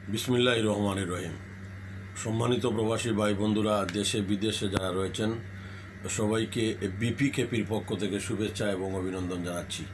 বিসমিল্লাহির রহমানির রহিম। সম্মানিত প্রবাসী ভাই বন্ধুরা, দেশে বিদেশে যারা রয়েছেন সবাইকে বিপিকেপির পক্ষ থেকে শুভেচ্ছা এবং অভিনন্দন জানাচ্ছি।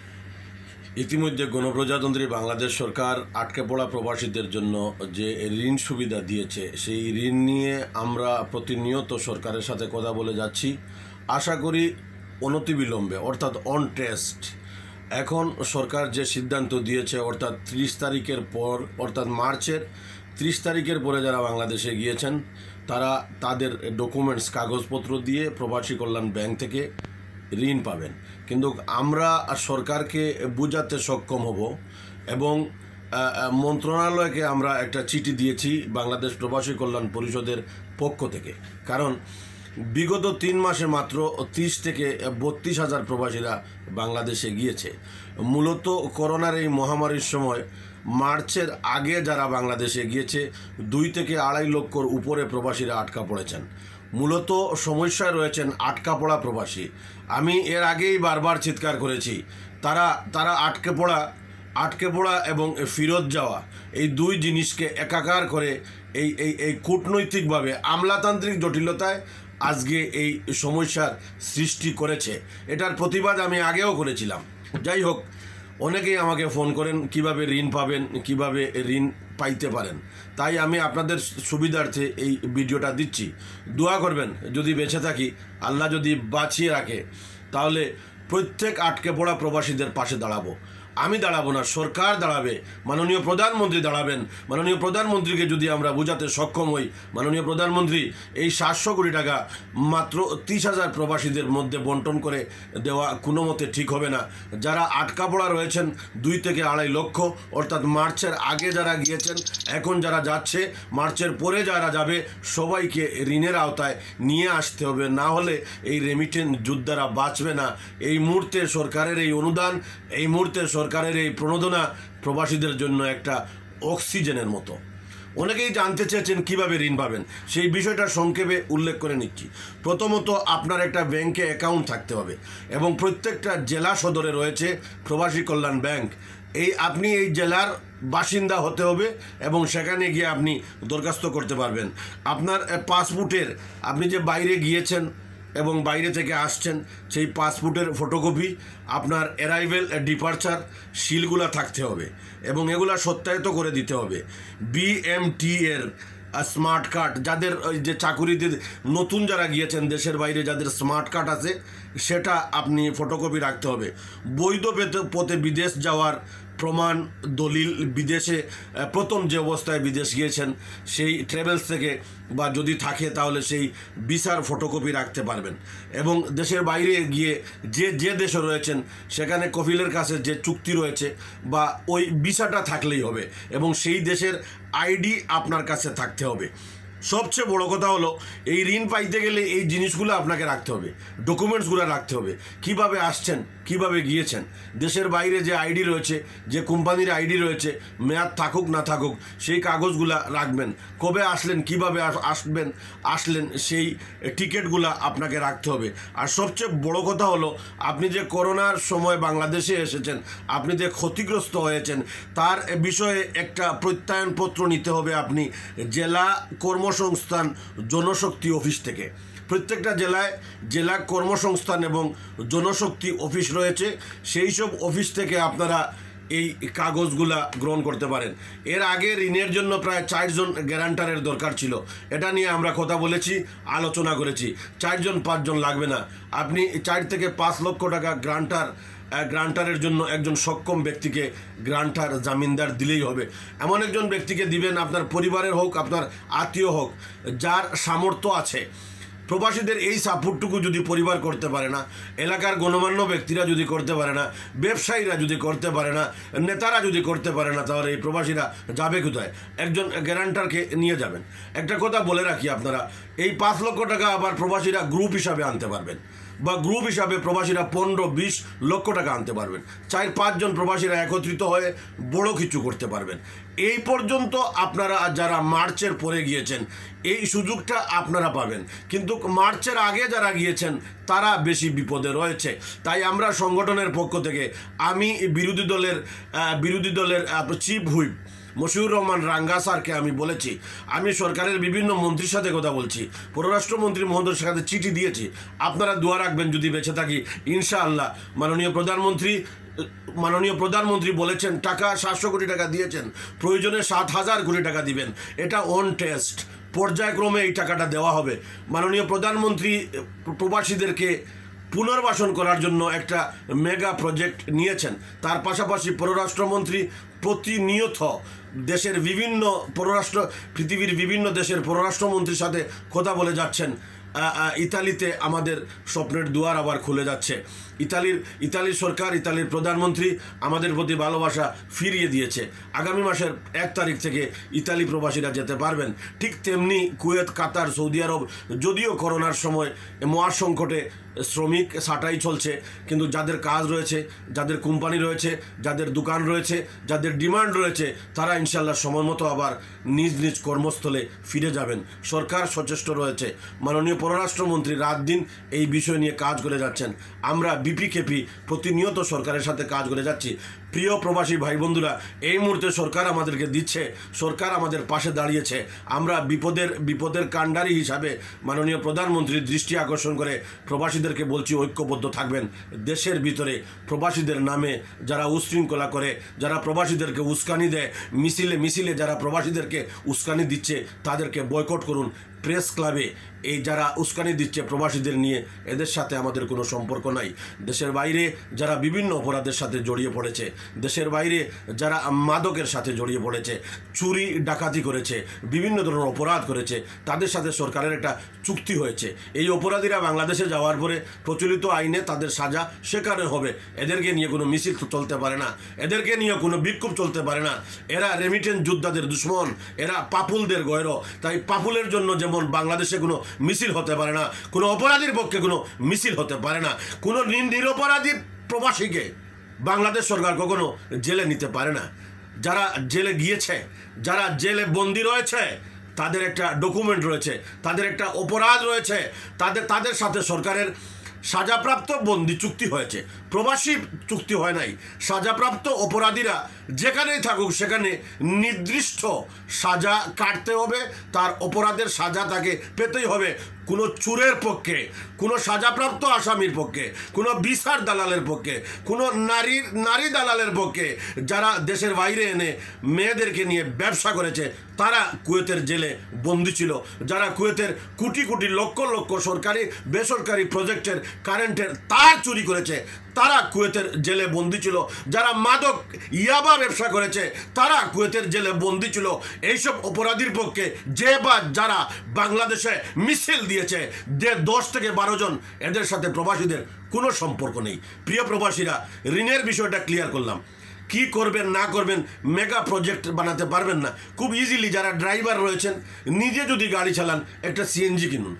ইতিমধ্যে গণপ্রজাতন্ত্রী বাংলাদেশ সরকার আটকে পড়া প্রবাসীদের জন্য যে ঋণ সুবিধা দিয়েছে, সেই ঋণ নিয়ে আমরা প্রতিনিয়ত সরকারের সাথে কথা বলে যাচ্ছি। আশা করি অনতিবিলম্বে অর্থাৎ অন টেস্ট এখন সরকার যে সিদ্ধান্ত দিয়েছে, অর্থাৎ 30 তারিখের পর, অর্থাৎ মার্চের 30 তারিখের পরে যারা বাংলাদেশে গিয়েছেন তারা তাদের ডকুমেন্টস কাগজপত্র দিয়ে প্রবাসী কল্যাণ ব্যাংক থেকে ঋণ পাবেন। কিন্তু আমরা সরকারকে বোঝাতে সক্ষম হব এবং মন্ত্রণালয়কে আমরা একটা চিঠি দিয়েছি বাংলাদেশ প্রবাসী কল্যাণ পরিষদের পক্ষ থেকে। কারণ বিগত 3 মাসে মাত্র 30 থেকে 32 হাজার প্রবাসীরা বাংলাদেশে গিয়েছে। মূলত করোনার এই মহামারীর সময় মার্চের আগে যারা বাংলাদেশে গিয়েছে 2 থেকে 2.5 লক্ষর উপরে প্রবাসীরা আটকা পড়েছেন। মূলত সমস্যায় রয়েছেন আটকা পড়া প্রবাসী। আমি এর আগেই বারবার চিৎকার করেছি, তারা আটকে পড়া এবং ফেরত যাওয়া এই দুই জিনিসকে একাকার করে এই কূটনৈতিকভাবে আমলাতান্ত্রিক জটিলতায় আজকে এই সমস্যার সৃষ্টি করেছে। এটার প্রতিবাদ আমি আগেও করেছিলাম। যাই হোক, অনেকেই আমাকে ফোন করেন কিভাবে ঋণ পাবেন, কিভাবে ঋণ পাইতে পারেন। তাই আমি আপনাদের সুবিধার্থে এই ভিডিওটা দিচ্ছি। দোয়া করবেন, যদি বেঁচে থাকি, আল্লাহ যদি বাঁচিয়ে রাখে, তাহলে প্রত্যেক আটকে পড়া প্রবাসীদের পাশে দাঁড়াবো। আমি দাঁড়াবো না, সরকার দাঁড়াবে, মাননীয় প্রধানমন্ত্রী দাঁড়াবেন। মাননীয় প্রধানমন্ত্রীকে যদি আমরা বোঝাতে সক্ষম হই, মাননীয় প্রধানমন্ত্রী এই 700 কোটি টাকা মাত্র 30 হাজার প্রবাসীদের মধ্যে বন্টন করে দেওয়া কোনো মতে ঠিক হবে না। যারা আটকা পড়া রয়েছেন 2 থেকে 2.5 লক্ষ, অর্থাৎ মার্চের আগে যারা গিয়েছেন, এখন যারা যাচ্ছে, মার্চের পরে যারা যাবে, সবাইকে ঋণের আওতায় নিয়ে আসতে হবে। না হলে এই রেমিটেন্স যোদ্ধারা বাঁচবে না। এই মুহূর্তে সরকারের এই অনুদান, এই মুহূর্তে সরকারের এই প্রণোদনা প্রবাসীদের জন্য একটা অক্সিজেনের মতো। অনেকেই জানতে চেয়েছেন কিভাবে ঋণ পাবেন, সেই বিষয়টা সংক্ষেপে উল্লেখ করে নিচ্ছি। প্রথমত, আপনার একটা ব্যাংকে অ্যাকাউন্ট থাকতে হবে এবং প্রত্যেকটা জেলা সদরে রয়েছে প্রবাসী কল্যাণ ব্যাংক। আপনি এই জেলার বাসিন্দা হতে হবে এবং সেখানে গিয়ে আপনি দরখাস্ত করতে পারবেন। আপনার পাসপোর্টের, আপনি যে বাইরে গিয়েছেন এবং বাইরে থেকে আসছেন, সেই পাসপোর্টের ফটোকপি, আপনার অ্যারাইভেল ডিপারচার সিলগুলো থাকতে হবে এবং এগুলা সত্যায়িত করে দিতে হবে। BMT এর স্মার্ট কার্ড, যাদের ওই যে চাকুরিতে নতুন যারা গিয়েছেন দেশের বাইরে, যাদের স্মার্ট কার্ড আছে, সেটা আপনি ফটোকপি রাখতে হবে। বৈধ পথে বিদেশ যাওয়ার প্রমাণ, দলিল, বিদেশে প্রথম যে অবস্থায় বিদেশ গিয়েছেন সেই ট্রাভেলস থেকে, বা যদি থাকে তাহলে সেই ভিসার ফটোকপি রাখতে পারবেন। এবং দেশের বাইরে গিয়ে যে দেশে রয়েছেন সেখানে কফিলের কাছে যে চুক্তি রয়েছে বা ওই ভিসাটা থাকলেই হবে এবং সেই দেশের আইডি আপনার কাছে থাকতে হবে। সবচেয়ে বড় কথা হলো, এই ঋণ পাইতে গেলে এই জিনিসগুলো আপনাকে রাখতে হবে, ডকুমেন্টসগুলো রাখতে হবে। কিভাবে আসছেন, কিভাবে গিয়েছেন, দেশের বাইরে যে আইডি রয়েছে, যে কোম্পানির আইডি রয়েছে, মেয়াদ থাকুক না থাকুক, সেই কাগজগুলো রাখবেন। কবে আসলেন, কিভাবে আসলেন, সেই টিকিটগুলো আপনাকে রাখতে হবে। আর সবচেয়ে বড় কথা হলো, আপনি যে করোনার সময় বাংলাদেশে এসেছেন, আপনি যে ক্ষতিগ্রস্ত হয়েছেন, তার বিষয়ে একটা প্রত্যয়নপত্র নিতে হবে আপনি জেলা কর্মসংস্থান জনশক্তি অফিস থেকে। প্রত্যেকটা জেলায় জেলা কর্মসংস্থান এবং জনশক্তি অফিস রয়েছে, সেই সব অফিস থেকে আপনারা এই কাগজগুলা গ্রহণ করতে পারেন। এর আগে ঋণের জন্য প্রায় 4 জন গ্যারান্টারের দরকার ছিল। এটা নিয়ে আমরা কথা বলেছি, আলোচনা করেছি। 4 জন 5 জন লাগবে না, আপনি 4 থেকে 5 লক্ষ টাকা গ্রান্টারের জন্য একজন সক্ষম ব্যক্তিকে গ্রান্টার জামিনদার দিলেই হবে। এমন একজন ব্যক্তিকে দিবেন, আপনার পরিবারের হোক, আপনার আত্মীয় হোক, যার সামর্থ্য আছে। প্রবাসীদের এই সাপোর্টটুকু যদি পরিবার করতে পারে না, এলাকার গণ্যমান্য ব্যক্তিরা যদি করতে পারে না, ব্যবসায়ীরা যদি করতে পারে না, নেতারা যদি করতে পারে না, তাহলে এই প্রবাসীরা যাবে কোথায়? একজন গ্যারান্টারকে নিয়ে যাবেন। একটা কথা বলে রাখি, আপনারা এই 5 লক্ষ টাকা আবার প্রবাসীরা গ্রুপ হিসাবে আনতে পারবেন, বা গ্রুপ হিসাবে প্রবাসীরা 15-20 লক্ষ টাকা আনতে পারবেন। 4-5 জন প্রবাসীরা একত্রিত হয়ে বড় কিছু করতে পারবেন। এই পর্যন্ত আপনারা যারা মার্চের পরে গিয়েছেন এই সুযোগটা আপনারা পাবেন, কিন্তু মার্চের আগে যারা গিয়েছেন তারা বেশি বিপদে রয়েছে। তাই আমরা সংগঠনের পক্ষ থেকে, আমি বিরোধী দলের চিফ হুইপ মশিউর রহমান রাঙ্গা স্যারকে আমি বলেছি, আমি সরকারের বিভিন্ন মন্ত্রীর সাথে কথা বলছি, পররাষ্ট্রমন্ত্রী মহোদয়ের সাথে চিঠি দিয়েছি, আপনারা দোয়া রাখবেন যদি বেঁচে থাকি ইনশাআল্লাহ। মাননীয় প্রধানমন্ত্রী বলেছেন টাকা 700 কোটি টাকা দিয়েছেন, প্রয়োজনে 7,000 কোটি টাকা দিবেন। এটা অন টেস্ট, পর্যায়ক্রমে এই টাকাটা দেওয়া হবে। মাননীয় প্রধানমন্ত্রী প্রবাসীদেরকে পুনর্বাসন করার জন্য একটা মেগা প্রজেক্ট নিয়েছেন। তার পাশাপাশি পররাষ্ট্রমন্ত্রী প্রতিনিয়ত দেশের বিভিন্ন পৃথিবীর বিভিন্ন দেশের পররাষ্ট্রমন্ত্রীর সাথে কথা বলে যাচ্ছেন। ইতালিতে আমাদের স্বপ্নের দুয়ার আবার খুলে যাচ্ছে। ইতালির সরকার, ইতালির প্রধানমন্ত্রী আমাদের প্রতি ভালোবাসা ফিরিয়ে দিয়েছে। আগামী মাসের 1 তারিখ থেকে ইতালি প্রবাসীরা যেতে পারবেন। ঠিক তেমনি কুয়েত, কাতার, সৌদি আরব, যদিও করোনার সময় মহাসংকটে শ্রমিক ছাঁটাই চলছে, কিন্তু যাদের কাজ রয়েছে, যাদের কোম্পানি রয়েছে, যাদের দোকান রয়েছে, যাদের ডিমান্ড রয়েছে, তারা ইনশাল্লাহ সময় মতো আবার নিজ নিজ কর্মস্থলে ফিরে যাবেন। সরকার সচেষ্ট রয়েছে। মাননীয় পররাষ্ট্রমন্ত্রী রাত দিন এই বিষয় নিয়ে কাজ করে যাচ্ছেন। আমরা বিপিকেপি প্রতিনিয়ত সরকারের সাথে কাজ করে যাচ্ছি। প্রিয় প্রবাসী ভাই বন্ধুরা, এই মুহূর্তে সরকার আমাদেরকে দিচ্ছে, সরকার আমাদের পাশে দাঁড়িয়েছে। আমরা বিপদের কাণ্ডারি হিসাবে মাননীয় প্রধানমন্ত্রীর দৃষ্টি আকর্ষণ করে প্রবাসীদেরকে বলছি ঐক্যবদ্ধ থাকবেন। দেশের ভিতরে প্রবাসীদের নামে যারা উশৃঙ্খলা করে, যারা প্রবাসীদেরকে উস্কানি দেয়, মিছিলে যারা প্রবাসীদেরকে উস্কানি দিচ্ছে, তাদেরকে বয়কট করুন। প্রেস ক্লাবে এই যারা উস্কানি দিচ্ছে প্রবাসীদের নিয়ে, এদের সাথে আমাদের কোনো সম্পর্ক নাই। দেশের বাইরে যারা বিভিন্ন অপরাধের সাথে জড়িয়ে পড়েছে, দেশের বাইরে যারা মাদকের সাথে জড়িয়ে পড়েছে, চুরি ডাকাতি করেছে, বিভিন্ন ধরনের অপরাধ করেছে, তাদের সাথে সরকারের একটা চুক্তি হয়েছে। এই অপরাধীরা বাংলাদেশে যাওয়ার পরে প্রচলিত আইনে তাদের সাজা সেখানে হবে। এদেরকে নিয়ে কোনো মিছিল চলতে পারে না, এদেরকে নিয়ে কোনো বিক্ষোভ চলতে পারে না। এরা রেমিটেন্স যোদ্ধাদের দুশ্মন, এরা পাপুলদের গয়র। তাই পাপুলের জন্য যেমন বাংলাদেশে কোনো মিছিল হতে পারে না, কোনো অপরাধীর পক্ষে কোনো মিছিল হতে পারে না, কোনো নিরপরাধী প্রবাসীকে বাংলাদেশ সরকার কখনো জেলে নিতে পারে না। যারা জেলে গিয়েছে, যারা জেলে বন্দী রয়েছে, তাদের একটা ডকুমেন্ট রয়েছে, তাদের একটা অপরাধ রয়েছে, তাদের সাথে সরকারের সাজাপ্রাপ্ত বন্দি চুক্তি হয়েছে, প্রবাসী চুক্তি হয় নাই। সাজাপ্রাপ্ত অপরাধীরা যেখানেই থাকুক সেখানে নির্দিষ্ট সাজা কাটতে হবে, তার অপরাধের সাজা তাকে পেতেই হবে। কোনো চোরের পক্ষে, কোনো সাজাপ্রাপ্ত আসামির পক্ষে, কোনো বিচার দালালের পক্ষে, কোনো নারী দালালের পক্ষে যারা দেশের বাইরে এনে মেয়েদেরকে নিয়ে ব্যবসা করেছে, তারা কুয়েতের জেলে বন্দী ছিল। যারা কুয়েতের কোটি কোটি লক্ষ লক্ষ সরকারি বেসরকারি প্রজেক্টের কারেন্টের তার চুরি করেছে, তারা কুয়েতের জেলে বন্দী ছিল। যারা মাদক ইয়াবা ব্যবসা করেছে, তারা কুয়েতের জেলে বন্দী ছিল। এইসব অপরাধীর পক্ষে যারা বাংলাদেশে মিছিল দিয়েছে, 10 থেকে 12 জন, এদের সাথে প্রবাসীদের কোনো সম্পর্ক নেই। প্রিয় প্রবাসীরা, ঋণের বিষয়টা ক্লিয়ার করলাম। কি করবেন না করবেন, মেগা প্রজেক্ট বানাতে পারবেন না। খুব ইজিলি যারা ড্রাইভার রয়েছেন, নিজে যদি গাড়ি চালান, একটা সিএনজি কিনুন,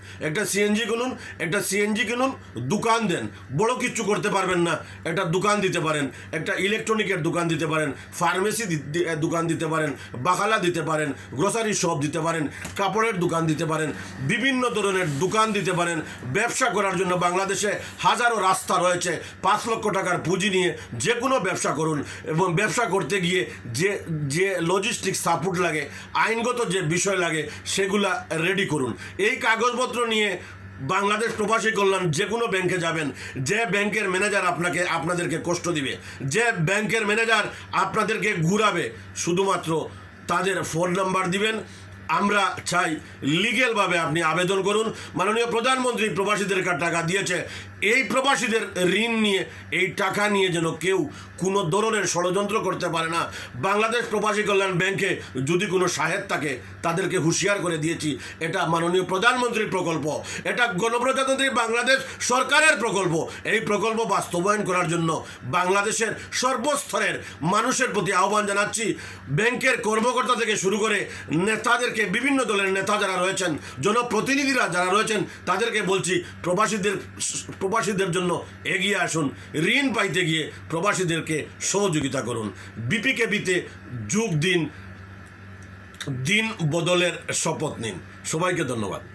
একটা সিএনজি কিনুন, দোকান দেন। বড় কিছু করতে পারবেন না, একটা দোকান দিতে পারেন, একটা ইলেকট্রনিকের দোকান দিতে পারেন, ফার্মেসি দোকান দিতে পারেন, বাখালা দিতে পারেন, গ্রোসারি শপ দিতে পারেন, কাপড়ের দোকান দিতে পারেন, বিভিন্ন ধরনের দোকান দিতে পারেন। ব্যবসা করার জন্য বাংলাদেশে হাজারো রাস্তা রয়েছে। 5 লক্ষ টাকার পুঁজি নিয়ে যে কোনো ব্যবসা করুন, এবং ব্যবসা করতে গিয়ে যে লজিস্টিক সাপোর্ট লাগে, আইনগত যে বিষয় লাগে, সেগুলা রেডি করুন। এই কাগজপত্র নিয়ে বাংলাদেশ প্রবাসী কল্যাণ যে কোনো ব্যাংকে যাবেন, যে ব্যাংকের ম্যানেজার আপনাদেরকে কষ্ট দিবে, যে ব্যাংকের ম্যানেজার আপনাদেরকে ঘুরাবে, শুধুমাত্র তাদের ফোন নাম্বার দিবেন। আমরা চাই লিগ্যালভাবে আপনি আবেদন করুন। মাননীয় প্রধানমন্ত্রী প্রবাসীদের টাকা দিয়েছে, এই প্রবাসীদের ঋণ নিয়ে, এই টাকা নিয়ে যেন কেউ কোনো ধরনের ষড়যন্ত্র করতে পারে না। বাংলাদেশ প্রবাসী কল্যাণ ব্যাংকে যদি কোনো সাহেব থাকে, তাদেরকে হুঁশিয়ার করে দিয়েছি, এটা মাননীয় প্রধানমন্ত্রীর প্রকল্প, এটা গণপ্রজাতন্ত্রী বাংলাদেশ সরকারের প্রকল্প। এই প্রকল্প বাস্তবায়ন করার জন্য বাংলাদেশের সর্বস্তরের মানুষের প্রতি আহ্বান জানাচ্ছি। ব্যাংকের কর্মকর্তা থেকে শুরু করে নেতাদেরকে, বিভিন্ন দলের নেতা যারা রয়েছেন, জনপ্রতিনিধিরা যারা রয়েছেন, তাদেরকে বলছি প্রবাসীদের জন্য এগিয়ে আসুন। ঋণ পাইতে গিয়ে প্রবাসীদেরকে সহযোগিতা করুন। বিপিকেপিতে যোগ দিন, দিন বদলের শপথ নিন। সবাইকে ধন্যবাদ।